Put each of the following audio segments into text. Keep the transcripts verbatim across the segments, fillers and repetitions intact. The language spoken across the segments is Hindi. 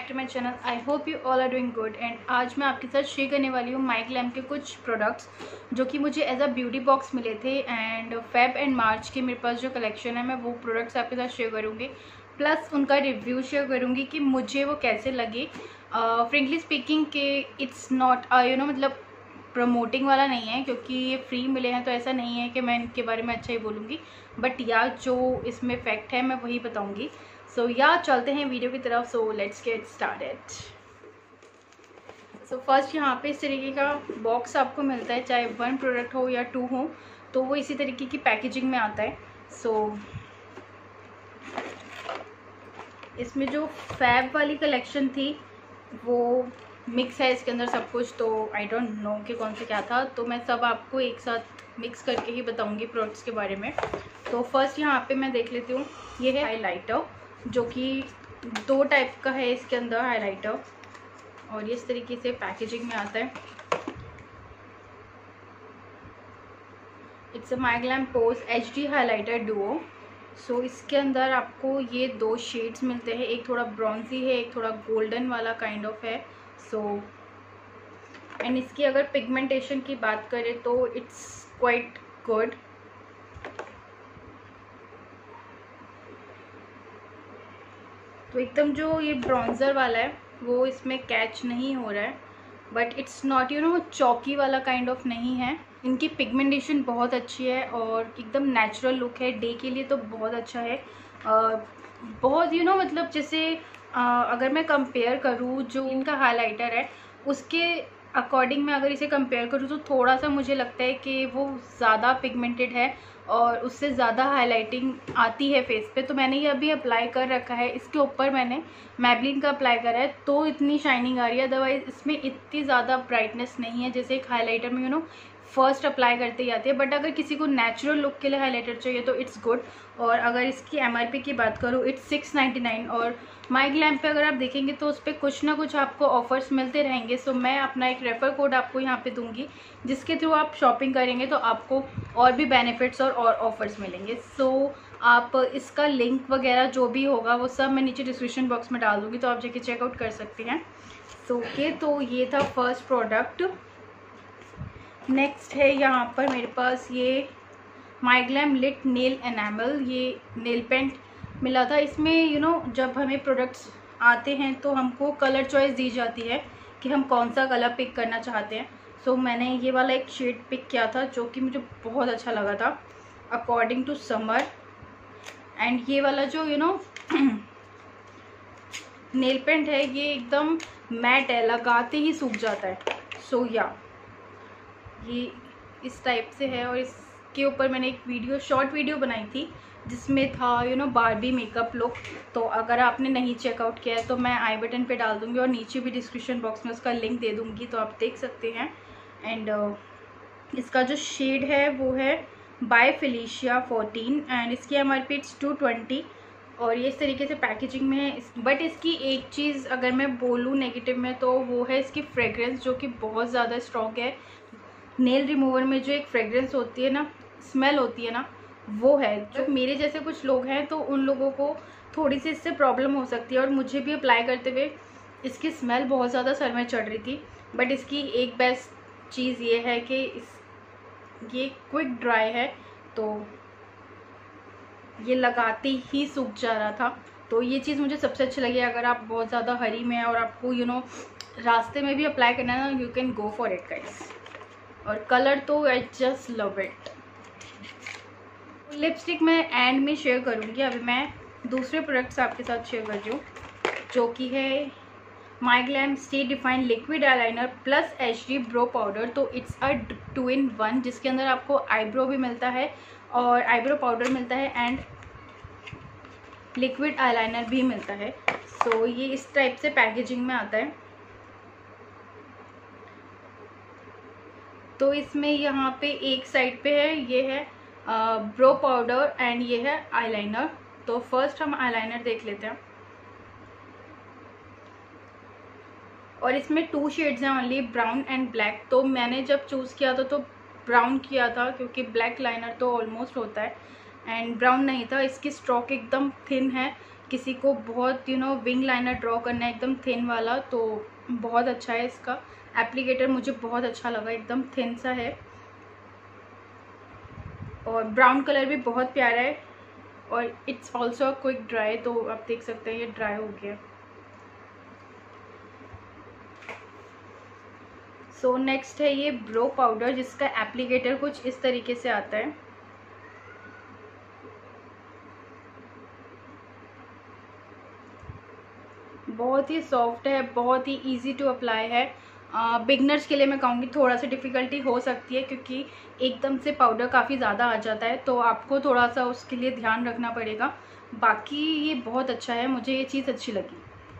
Back to my channel. I hope you all are doing good. And आज मैं आपके साथ शेयर करने वाली हूँ माइग्लैम के कुछ प्रोडक्ट्स जो कि मुझे एज अ ब्यूटी बॉक्स मिले थे। एंड फेब एंड मार्च के मेरे पास जो कलेक्शन है मैं वो प्रोडक्ट्स आपके साथ शेयर करूँगी, प्लस उनका रिव्यू शेयर करूँगी कि मुझे वो कैसे लगे। फ्रेंकली स्पीकिंग के इट्स नॉट यू नो मतलब प्रमोटिंग वाला नहीं है, क्योंकि ये फ्री मिले हैं तो ऐसा नहीं है कि मैं इनके बारे में अच्छा ही बोलूँगी, बट या जो इसमें फैक्ट है मैं वही बताऊँगी। सो so, या चलते हैं वीडियो की तरफ। So let's get started. So first यहाँ पे इस तरीके का बॉक्स आपको मिलता है, चाहे वन प्रोडक्ट हो या टू हो तो वो इसी तरीके की पैकेजिंग में आता है। सो so, इसमें जो फैब वाली कलेक्शन थी वो मिक्स है इसके अंदर सब कुछ, तो आई डोंट नो कि कौन सा क्या था, तो मैं सब आपको एक साथ मिक्स करके ही बताऊंगी प्रोडक्ट्स के बारे में। तो फर्स्ट यहाँ पे मैं देख लेती हूँ, ये है हाइलाइटर जो कि दो टाइप का है इसके अंदर हाइलाइटर, और ये इस तरीके से पैकेजिंग में आता है। It's a MyGlamm pose H D highlighter duo. So इसके अंदर आपको ये दो शेड्स मिलते हैं, एक थोड़ा ब्रॉन्जी है, एक थोड़ा गोल्डन वाला काइंड ऑफ है। सो एंड इसकी अगर पिगमेंटेशन की बात करें तो इट्स क्वाइट गुड। तो एकदम जो ये ब्रॉन्जर वाला है वो इसमें कैच नहीं हो रहा है, but it's not you know चौकी वाला काइंड ऑफ नहीं है। इनकी पिगमेंटेशन बहुत अच्छी है और एकदम नेचुरल लुक है, डे के लिए तो बहुत अच्छा है। uh, बहुत यू you नो know, मतलब जैसे uh, अगर मैं कंपेयर करूँ जो इनका हाइलाइटर है उसके अकॉर्डिंग मैं अगर इसे कंपेयर करूँ तो थोड़ा सा मुझे लगता है कि वो ज़्यादा पिगमेंटेड है और उससे ज़्यादा हाइलाइटिंग आती है फेस पे। तो मैंने ये अभी अप्लाई कर रखा है, इसके ऊपर मैंने मैबलिन का अप्लाई करा है तो इतनी शाइनिंग आ रही है, अदरवाइज इसमें इतनी ज़्यादा ब्राइटनेस नहीं है जैसे एक हाइलाइटर में यू नो फर्स्ट अप्लाई करते ही आती है। बट अगर किसी को नेचुरल लुक के लिए हाइलाइटर चाहिए तो इट्स गुड। और अगर इसकी एमआरपी की बात करूँ इट्स सिक्स नाइन्टी नाइन, और माइग्लैम पे अगर आप देखेंगे तो उस पर कुछ ना कुछ आपको ऑफर्स मिलते रहेंगे। सो मैं अपना एक रेफर कोड आपको यहाँ पे दूंगी जिसके थ्रू आप शॉपिंग करेंगे तो आपको और भी बेनिफिट्स और और ऑफर्स मिलेंगे। सो आप इसका लिंक वगैरह जो भी होगा वो सब मैं नीचे डिस्क्रिप्शन बॉक्स में डाल दूँगी, तो आप जाके चेकआउट कर सकते हैं। सो ओके, तो ये था फर्स्ट प्रोडक्ट। नेक्स्ट है यहाँ पर मेरे पास ये माइग्लैम लिट नेल एनामल, ये नेल पेंट मिला था। इसमें यू नो जब हमें प्रोडक्ट्स आते हैं तो हमको कलर चॉइस दी जाती है कि हम कौन सा कलर पिक करना चाहते हैं। सो so, मैंने ये वाला एक शेड पिक किया था जो कि मुझे बहुत अच्छा लगा था अकॉर्डिंग टू समर। एंड ये वाला जो यू नो नेल पेंट है ये एकदम मैट है, लगाते ही सूख जाता है। सो so, या ये इस टाइप से है, और इसके ऊपर मैंने एक वीडियो शॉर्ट वीडियो बनाई थी जिसमें था you know Barbie makeup look. तो अगर आपने नहीं चेकआउट किया है तो मैं आई बटन पे डाल दूंगी और नीचे भी डिस्क्रिप्शन बॉक्स में उसका लिंक दे दूंगी, तो आप देख सकते हैं। एंड uh, इसका जो शेड है वो है बाय फेलिशिया फोर्टीन, एंड इसकी M R P it's two twenty, और ये इस तरीके से पैकेजिंग में है। बट इसकी एक चीज़ अगर मैं बोलूँ नेगेटिव में तो वो है इसकी फ्रेग्रेंस जो कि बहुत ज़्यादा स्ट्रॉन्ग है। नेल रिमूवर में जो एक फ्रेग्रेंस होती है ना, स्मेल होती है ना, वो है जो मेरे जैसे कुछ लोग हैं तो उन लोगों को थोड़ी सी इससे प्रॉब्लम हो सकती है। और मुझे भी अप्लाई करते हुए इसकी स्मेल बहुत ज़्यादा सर में चढ़ रही थी। बट इसकी एक बेस्ट चीज़ ये है कि इस ये क्विक ड्राई है, तो ये लगाते ही सूख जा रहा था। तो ये चीज़ मुझे सबसे अच्छी लगी। अगर आप बहुत ज़्यादा हरी में हैं और आपको यू नो रास्ते में भी अप्लाई करना है ना, you can go for it guys. और कलर तो I just love it. Lipstick मैं एंड में शेयर करूँगी, अभी मैं दूसरे प्रोडक्ट्स आपके साथ शेयर कर रही हूँ जो कि है MyGlamm stay define liquid eyeliner plus H D brow powder. तो it's a two in one जिसके अंदर आपको आईब्रो भी मिलता है और आईब्रो पाउडर मिलता है एंड लिक्विड आईलाइनर भी मिलता है। सो so, ये इस टाइप से पैकेजिंग में आता है। तो इसमें यहाँ पे एक साइड पे है ये है ब्रो पाउडर एंड ये है आईलाइनर। तो फर्स्ट हम आईलाइनर देख लेते हैं, और इसमें टू शेड्स हैं ओनली, ब्राउन एंड ब्लैक। तो मैंने जब चूज़ किया था तो ब्राउन किया था क्योंकि ब्लैक लाइनर तो ऑलमोस्ट होता है, एंड ब्राउन नहीं था। इसकी स्ट्रोक एकदम थिन है किसी को बहुत you know wing liner draw करना है एकदम थिन वाला, तो बहुत अच्छा है इसका एप्लीकेटर। मुझे बहुत अच्छा लगा, एकदम थिन सा है और ब्राउन कलर भी बहुत प्यारा है और इट्स ऑल्सो क्विक ड्राई। तो आप देख सकते हैं ये ड्राई हो गया। सो नेक्स्ट है ये ब्रो पाउडर, जिसका एप्लीकेटर कुछ इस तरीके से आता है। बहुत ही सॉफ्ट है, बहुत ही इजी टू अप्लाई है। बिगनर्स uh, के लिए मैं कहूँगी थोड़ा सा डिफ़िकल्टी हो सकती है क्योंकि एकदम से पाउडर काफ़ी ज़्यादा आ जाता है, तो आपको थोड़ा सा उसके लिए ध्यान रखना पड़ेगा। बाकी ये बहुत अच्छा है, मुझे ये चीज़ अच्छी लगी।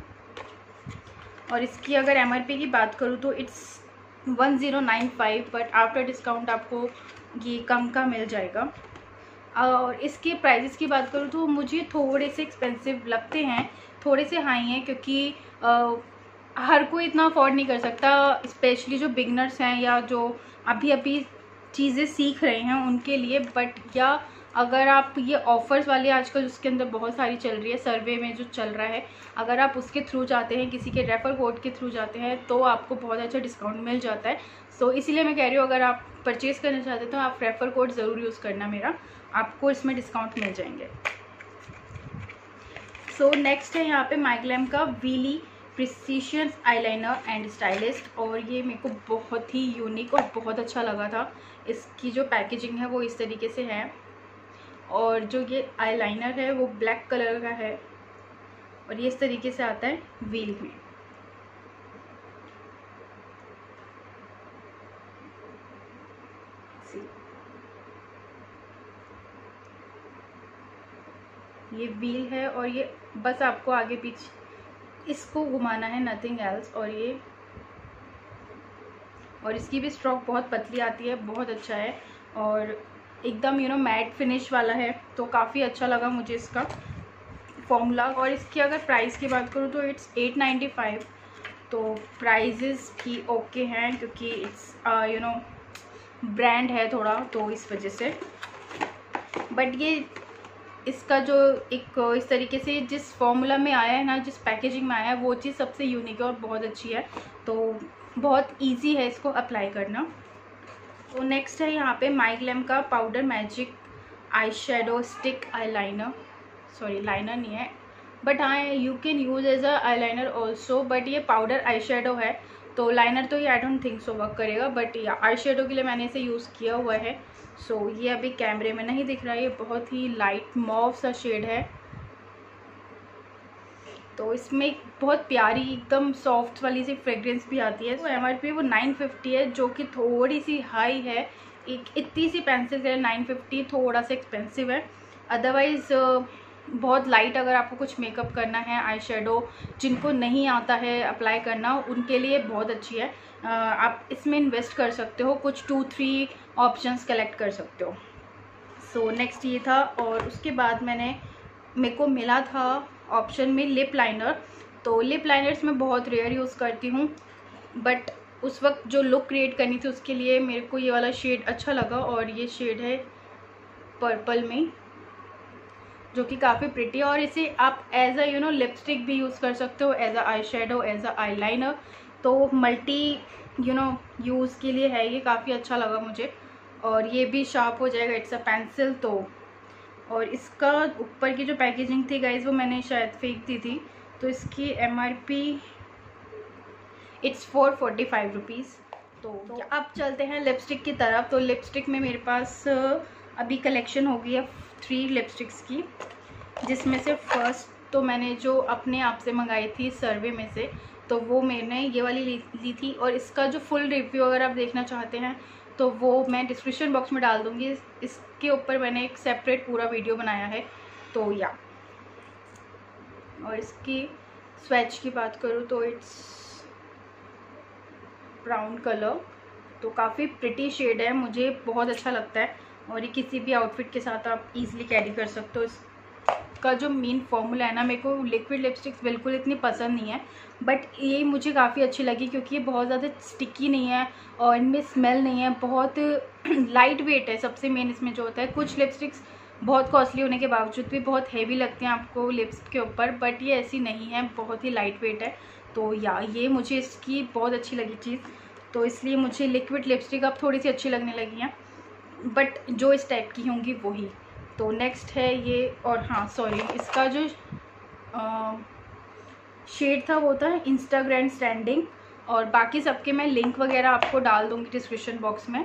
और इसकी अगर एमआरपी की बात करूँ तो it's one zero nine five, but after discount आपको ये कम का मिल जाएगा। और इसके प्राइजेस की बात करूँ तो मुझे थोड़े से एक्सपेंसिव लगते हैं, थोड़े से हाई हैं, क्योंकि आ, हर कोई इतना अफोर्ड नहीं कर सकता, स्पेशली जो बिगनर्स हैं या जो अभी अभी चीज़ें सीख रहे हैं उनके लिए। बट या अगर आप ये ऑफ़र्स वाली आजकल उसके अंदर बहुत सारी चल रही है, सर्वे में जो चल रहा है, अगर आप उसके थ्रू जाते हैं, किसी के रेफर कोड के थ्रू जाते हैं, तो आपको बहुत अच्छा डिस्काउंट मिल जाता है। सो इसीलिए मैं कह रही हूँ अगर आप परचेज़ करना चाहते हो तो आप रेफर कोड ज़रूर यूज़ करना मेरा, आपको इसमें डिस्काउंट मिल जाएंगे। सो नेक्स्ट है यहाँ पे माइग्लैम का wheelie precision eyeliner and stylist, और ये मेरे को बहुत ही यूनिक और बहुत अच्छा लगा था। इसकी जो पैकेजिंग है वो इस तरीके से है और जो ये आईलाइनर है वो ब्लैक कलर का है और ये इस तरीके से आता है व्हील में। ये व्हील है और ये बस आपको आगे पीछे इसको घुमाना है, नथिंग एल्स। और ये और इसकी भी स्ट्रोक बहुत पतली आती है, बहुत अच्छा है और एकदम यू नो मैट फिनिश वाला है, तो काफ़ी अच्छा लगा मुझे इसका फॉर्मूला। और इसकी अगर प्राइस की बात करूँ तो इट्स एट नाइन्टी फाइव, तो प्राइजेस भी ओके हैं क्योंकि इट्स यू नो ब्रांड है थोड़ा, तो इस वजह से। बट ये इसका जो एक इस तरीके से जिस फॉर्मूला में आया है ना, जिस पैकेजिंग में आया है, वो चीज़ सबसे यूनिक है और बहुत अच्छी है, तो बहुत इजी है इसको अप्लाई करना। तो नेक्स्ट है यहाँ पे माइग्लैम का powder magic eye shadow stick eye liner, sorry liner नहीं है, बट हाँ you can use as a eye liner also, but ये पाउडर आई शेडो है, तो लाइनर तो ये I don't think so work करेगा, बट या आई शेडो के लिए मैंने इसे यूज़ किया हुआ है। सो so, ये अभी कैमरे में नहीं दिख रहा है, ये बहुत ही लाइट मॉव सा शेड है, तो इसमें बहुत प्यारी एकदम सॉफ्ट वाली सी फ्रेग्रेंस भी आती है। तो एम आर पी वो नाइन फिफ्टी है, जो कि थोड़ी सी हाई है। एक इतनी सी पेंसिल के लिए नाइन फिफ्टी थोड़ा सा एक्सपेंसिव है। अदरवाइज़ बहुत लाइट अगर आपको कुछ मेकअप करना है, आई शेडो जिनको नहीं आता है अप्लाई करना, उनके लिए बहुत अच्छी है। आप इसमें इन्वेस्ट कर सकते हो, कुछ टू थ्री ऑप्शंस कलेक्ट कर सकते हो। सो so, नेक्स्ट ये था। और उसके बाद मैंने मेरे को मिला था ऑप्शन में लिप लाइनर, तो लिप लाइनर्स मैं बहुत रेयर यूज़ करती हूँ, बट उस वक्त जो लुक क्रिएट करनी थी उसके लिए मेरे को ये वाला शेड अच्छा लगा, और ये शेड है पर्पल में, जो कि काफ़ी प्रिटी है। और इसे आप as a you know lipstick भी यूज़ कर सकते हो, as a eye shadow, as a eye liner, तो मल्टी यू नो यूज़ के लिए है ये, काफ़ी अच्छा लगा मुझे। और ये भी शार्प हो जाएगा, इट्स अ पेंसिल। तो और इसका ऊपर की जो पैकेजिंग थी गाइज वो मैंने शायद फेंक दी थी, तो इसकी M R P it's four forty five rupees. तो, तो अब चलते हैं लिपस्टिक की तरफ। तो लिपस्टिक में मेरे पास अभी कलेक्शन हो गई है थ्री लिपस्टिक्स की, जिसमें से फर्स्ट तो मैंने जो अपने आप से मंगाई थी सर्वे में से, तो वो मैंने ये वाली ली, ली थी। और इसका जो फुल रिव्यू अगर आप देखना चाहते हैं तो वो मैं डिस्क्रिप्शन बॉक्स में डाल दूँगी, इसके ऊपर मैंने एक सेपरेट पूरा वीडियो बनाया है। तो या और इसकी स्वैच की बात करूँ तो इट्स ब्राउन कलर, तो काफ़ी प्रिटी शेड है, मुझे बहुत अच्छा लगता है और ये किसी भी आउटफिट के साथ आप इजीली कैरी कर सकते हो। इसका जो मेन फॉर्मूला है ना, मेरे को लिक्विड लिपस्टिक्स बिल्कुल इतनी पसंद नहीं है, बट ये मुझे काफ़ी अच्छी लगी क्योंकि ये बहुत ज़्यादा स्टिकी नहीं है और इनमें स्मेल नहीं है, बहुत लाइट वेट है। सबसे मेन इसमें जो होता है, कुछ लिपस्टिक्स बहुत कॉस्टली होने के बावजूद भी बहुत हेवी लगते हैं आपको लिप्स के ऊपर, बट ये ऐसी नहीं है, बहुत ही लाइट वेट है। तो या ये मुझे इसकी बहुत अच्छी लगी चीज़, तो इसलिए मुझे लिक्विड लिपस्टिक अब थोड़ी सी अच्छी लगने लगी हैं, बट जो इस टाइप की होंगी वही। तो नेक्स्ट है ये, और हाँ सॉरी, इसका जो शेड था वो था इंस्टाग्राम स्टैंडिंग, और बाकी सबके मैं लिंक वगैरह आपको डाल दूँगी डिस्क्रिप्शन बॉक्स में।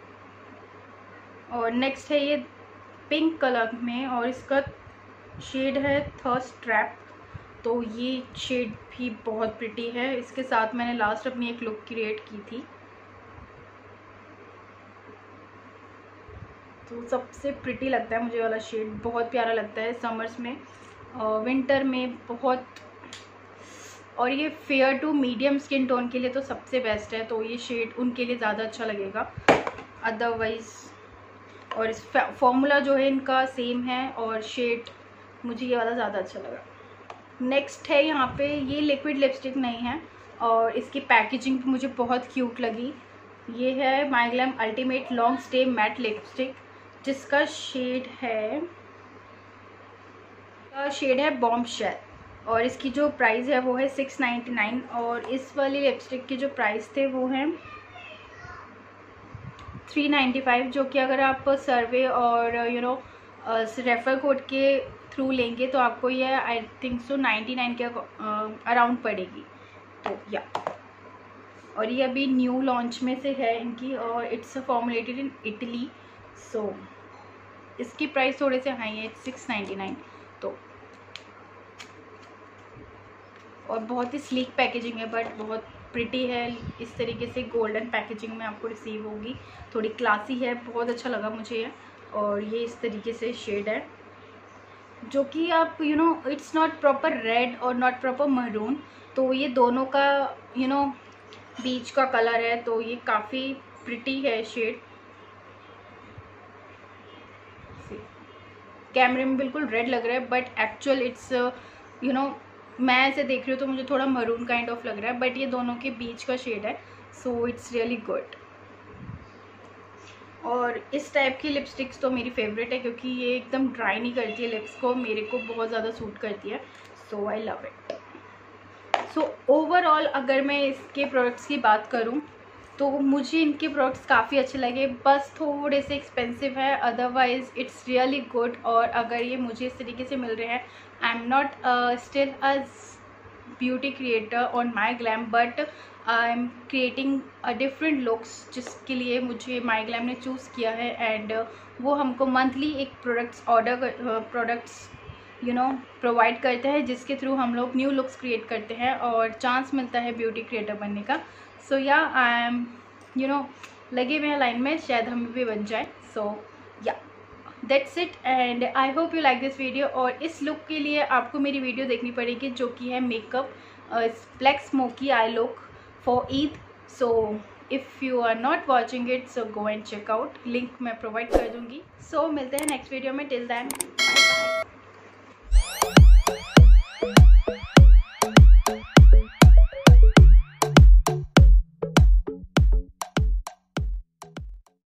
और नेक्स्ट है ये पिंक कलर में, और इसका शेड है थर्स्ट ट्रैप। तो ये शेड भी बहुत प्रिटी है, इसके साथ मैंने लास्ट अपनी एक लुक क्रिएट की थी। तो सबसे प्रिटी लगता है मुझे वाला शेड, बहुत प्यारा लगता है समर्स में, विंटर में बहुत। और ये fair to medium skin tone के लिए तो सबसे बेस्ट है, तो ये शेड उनके लिए ज़्यादा अच्छा लगेगा अदरवाइज़। और इस फॉर्मूला जो है इनका सेम है, और शेड मुझे ये वाला ज़्यादा अच्छा लगा। नेक्स्ट है यहाँ पे, ये लिक्विड लिपस्टिक नहीं है, और इसकी पैकेजिंग भी मुझे बहुत क्यूट लगी। ये है MyGlamm ultimate long stay matte lipstick, जिसका शेड है का शेड है बॉम्बशेल, और इसकी जो प्राइस है वो है सिक्स नाइन्टी नाइन। और इस वाली लिपस्टिक के जो प्राइस थे वो हैं थ्री नाइन्टी फाइव, जो कि अगर आप सर्वे और यू नो रेफर कोड के थ्रू लेंगे तो आपको ये I think so ninety nine के अराउंड पड़ेगी। तो या, और ये अभी न्यू लॉन्च में से है इनकी, और it's formulated in Italy. So इसकी प्राइस थोड़े से हाई है, सिक्स नाइन्टी नाइन। तो और बहुत ही स्लीक पैकेजिंग है, बट बहुत प्रिटी है, इस तरीके से गोल्डन पैकेजिंग में आपको रिसीव होगी, थोड़ी क्लासी है, बहुत अच्छा लगा मुझे ये। और ये इस तरीके से शेड है, जो कि आप you know it's not proper red और नॉट प्रॉपर मरून, तो ये दोनों का यू नो बीच का कलर है, तो ये काफ़ी प्रिटी है शेड। कैमरे में बिल्कुल रेड लग रहा है, but actual it's you know मैं ऐसे देख रही हूँ तो मुझे थोड़ा मरून काइंड ऑफ लग रहा है, बट ये दोनों के बीच का शेड है, सो इट्स रियली गुड। और इस टाइप की लिपस्टिक्स तो मेरी फेवरेट है, क्योंकि ये एकदम ड्राई नहीं करती है लिप्स को, मेरे को बहुत ज़्यादा सूट करती है, so I love it. So overall अगर मैं इसके प्रोडक्ट्स की बात करूँ तो मुझे इनके प्रोडक्ट्स काफ़ी अच्छे लगे, बस थोड़े से एक्सपेंसिव है, अदरवाइज़ इट्स रियली गुड। और अगर ये मुझे इस तरीके से मिल रहे हैं, I am not still a beauty creator on MyGlamm, but I am creating a different looks, जिसके लिए मुझे माई ग्लैम ने चूज़ किया है, एंड uh, वो हमको मंथली एक products order products you know provide करते हैं, जिसके थ्रू हम लोग न्यू लुक्स क्रिएट करते हैं और चांस मिलता है ब्यूटी क्रिएटर बनने का। सो या आई एम यू नो लगे हुए हैं लाइन में, शायद हम भी बन जाए। So yeah that's it, and I hope you like this video. और इस लुक के लिए आपको मेरी वीडियो देखनी पड़ेगी, जो कि है makeup black smokey eye look for Eid. So if you are not watching it, so go and check out, link मैं प्रोवाइड कर दूँगी। सो so, मिलते हैं नेक्स्ट वीडियो में, टिल दैन बाय बाय।